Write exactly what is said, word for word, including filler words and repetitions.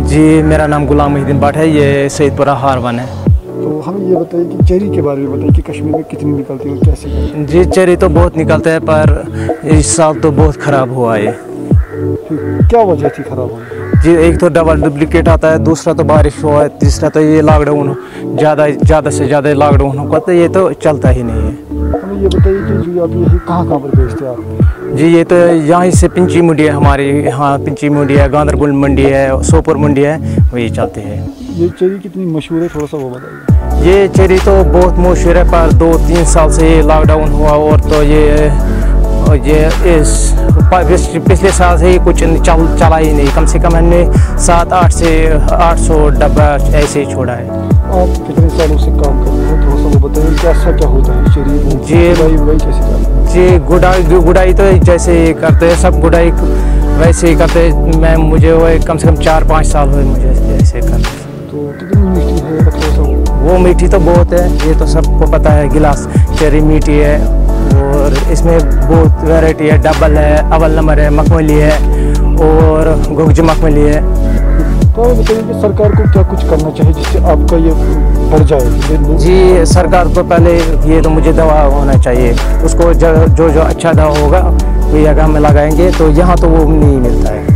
जी, मेरा नाम गुलाम मुहिद्दीन भट्ट है, ये सईदपुरा हारवन है। तो हमें ये बताइए कि चेरी के बारे में बताइए कि कश्मीर में कितनी निकलती है और कैसे करती है? जी, चेरी तो बहुत निकलता है, पर इस साल तो बहुत ख़राब हुआ है। क्या वजह थी ख़राब होने? जी, एक तो डबल डुप्लीकेट आता है, दूसरा तो बारिश हुआ है, तीसरा तो ये लॉकडाउन ज़्यादा ज़्यादा से ज़्यादा लॉकडाउन होगा, तो ये तो चलता ही नहीं है। हमें ये बताइए कि जो आप ये कहाँ कहाँ पर बेचते हैं आप? जी, ये तो यहाँ से पिंची मंडी है हमारी, यहाँ पिंची मंडी है, गांधरबल मंडी है, सोपुर मंडी है, वही चलते हैं। ये चेरी कितनी मशहूर है, थोड़ा सा वो बताइए। ये चेरी तो बहुत मशहूर है, पर दो तीन साल से ये लॉकडाउन हुआ और तो ये ये इस पिछले साल से ही कुछ चल चला ही नहीं। कम से कम हमने सात आठ से आठ सौ डब्बा ऐसे ही छोड़ा है। आप कितने सालों से काम कर रहे हैं, थोड़ा सा वो बताइए कैसा क्या होता है चेरी? जी, गुड़ाई वुड़ाई कैसे करते हैं? जी, गुड़ाई गुड़ाई तो जैसे करते हैं सब गुड़ाई वैसे ही करते हैं। मैं मुझे वो कम से कम चार पाँच साल हुए मुझे ऐसे करते। तो कितनी मीठी है थोड़ा सा? वो मीठी तो बहुत है, ये तो सबको पता है। गिलास चेरी मीठी है और इसमें बहुत वैरायटी है, डबल है, अव्वल नंबर है, मखमली है और गुगज मखमली है। तो आप बताइए कि सरकार को क्या कुछ करना चाहिए जिससे आपका ये बढ़ जाए? जी, सरकार को पहले ये तो मुझे दवा होना चाहिए, उसको जो जो, जो अच्छा दवा होगा वही अगर हम लगाएंगे, तो यहाँ तो वो नहीं मिलता है।